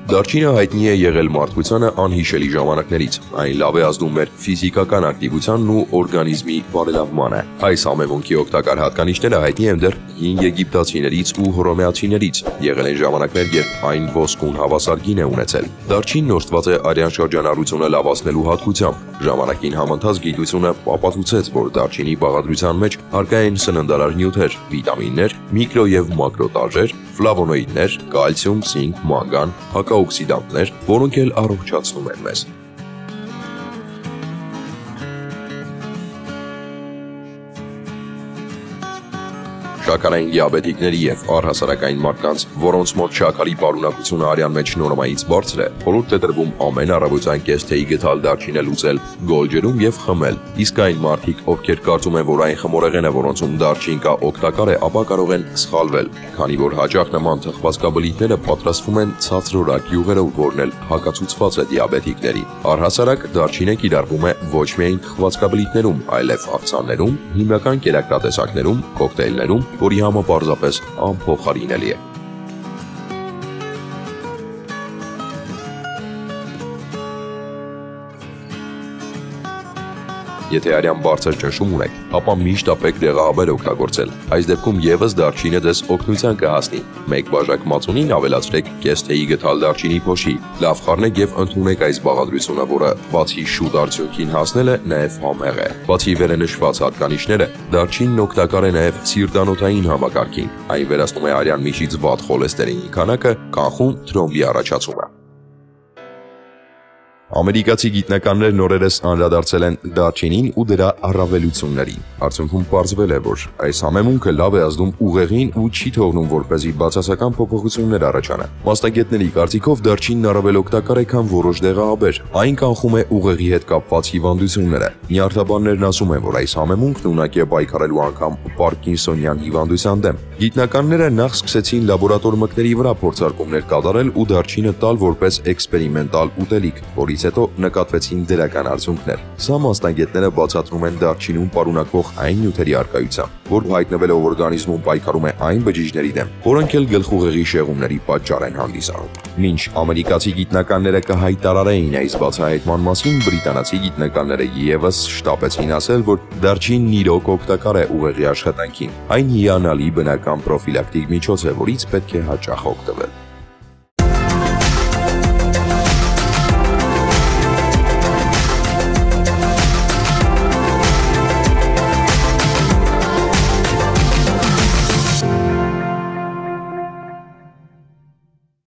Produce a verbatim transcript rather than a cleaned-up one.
Դարչինը հայտնի է եղել մարդկությանը անհիշելի ժամանակներից։ Այն լավ է ազդում մեր ֆիզիկական ակտիվությանն ու օրգանիզմի բարելավմանը։ Այս ամենոնքի օգտակար հատկանիշները հայտնի են դեռ հին եգիպտացիներից ու հռոմեացիներից։ Եղել են ժամանակներ, երբ այն ոսկուն հավասար գին է ունեցել։ Դարչինն օժտված է արյան շրջանառությունը լավացնելու հատկությամբ։ Ժամանակին համընթաց գիտությունը ապացուցեց, որ դարչինի բաղադրության մեջ առկա են սննդարար նյութեր, վիտամիններ, միկրո և մակրո տարրեր, ֆլավոնոիդներ, կալցիում, ցինկ, մանգան, հակաօքսիդանտներ, որոնք էլ առողջացնում են մեզ։ Շաքարային դիաբետիկների և առհասարակային մարդկանց, որոնց մոտ շաքարի պարունակությունը արյան մեջ նորմայից բարձր է, խորհուրդ է տրվում ամեն առավոտյան կես թեյի գթալ դարչինը լուծել գոլ ջրում և խմել։ Իսկ այն մարդիկ, ովքեր կարծում են, որ այն խմորեղեն է, որոնցում դարչին կա օգտակար է, ապա կարող են սխալվել, քանի որ հաճախ նման թխվածքաբլիթները պատրաստվում են ցածրորակ յուղերով, որն էլ հակացուցված է դիաբետիկների։ Առհասարակ դարչինը կիրառվում է ոչ միայն թխվածքաբլիթներում, այլև աղցաններում, հիմնական կերակրատեսակներում, կոկտեյլներում, որի համը պարզապես անփոխարինելի է։ Եթե արյան բարձր ճնշում ունեք, ապա միշտ ապեք դեղահաբեր օգտագործել։ Այս դեպքում ևս դարչինը ձեզ օգնության կհասնի։ Մեկ բաժակ մածունին ավելացրեք կես թեյի գթալ դարչինի փոշի։ Լավ խառնեք եւ ընդունեք այս բաղադրությունը, որը բացի շուտ արդյունքին հասնելը նաև համեղ է։ Բացի վերենշված հատկանիշները, դարչինն օգտակար է նաև սիրտանոթային համակարգին։ Այն վերացնում է արյան միջից վատ խոլեստերինի քանակը, կանխում թրոմբի առաջացումը։ Ամերիկացի գիտնականներն օրերս անդրադարձել են դարչինին ու դրա առավելություններին։ Արդյունքում պարզվել է, որ այս համեմունքը լավ է ազդում ուղեղին ու չի թողնում, որպեսզի բացասական փոփոխություններ առաջանան։ Մասնագետների կարծիքով դարչինն առավել օգտակար է, քան որոշ դեղահաբեր։ Այն կանխում է ուղեղի հետ կապված հիվանդությունները։ Նյարդաբաններն ասում են, որ այս համեմունքն ունակ է պայքարելու անգամ պարկինսոնյան հիվանդության դեմ։ Գիտնականները նախ սկսեցին լաբորատոր մկների վրա փորձարկումներ կատարել ու դարչինը տալ որպես էքսպերիմենտալ ուտելիք, որից հետո նկատվեցին դրական արդյունքներ։ Սա մասնագետները բացատրում են դարչինում պարունակվող այն նյութերի առկայությամբ, որ հայտնվել է օրգանիզմում պայքարում է այն բջիջների դեմ, որոնք էլ գլխուղեղի շեղումների պատճառ են հանդիսանում։ Մինչ ամերիկացի գիտնականները կհայտարարեին այս բացահայտման մասին, բրիտանացի գիտնականները ևս շտապեցին ասել, որ դարչինն իրոք օգտակար է ուղեղի աշխատանքին։ Այն հիանալի բնական պրոֆիլակտիկ միջոց է, որից պետք է հաճախ օգտվել։